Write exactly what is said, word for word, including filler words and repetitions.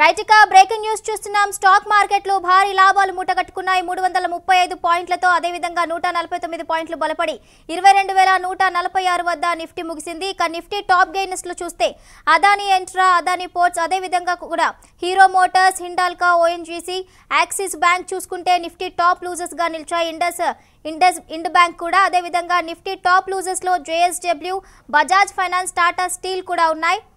Right ఇక breaking news చూస్తున్నాం. Stock మార్కెట్లో భారీ లాభాలు మూటగట్టుకున్నాయి. మూడు వందల ముప్పై ఐదు పాయింట్లతో అదేవిధంగా నూట నలభై తొమ్మిది పాయింట్లు బలపడి ఇరవై రెండు వేల నూట నలభై ఆరు వద్ద నిఫ్టీ ముగిసింది. ఇక నిఫ్టీ టాప్ గెయినర్స్ లో చూస్తే అదానీ ఎంట్రా, అదానీ పోర్ట్స్, అదేవిధంగా కూడా హీరో మోటార్స్, హిండాల్కా, ఓఎన్జీసీ, యాక్సిస్ బ్యాంక్ చూసుకుంటే నిఫ్టీ టాప్ లూజర్స్ గా నిలిచాయి. ఇండస్ ఇండస్ ఇండ్ బ్యాంక్ కూడా అదేవిధంగా నిఫ్టీ టాప్ లూజర్స్ లో జేఎస్డబ్ల్యూ, బజాజ్ ఫైనాన్స్, టాటా స్టీల్ కూడా ఉన్నాయి.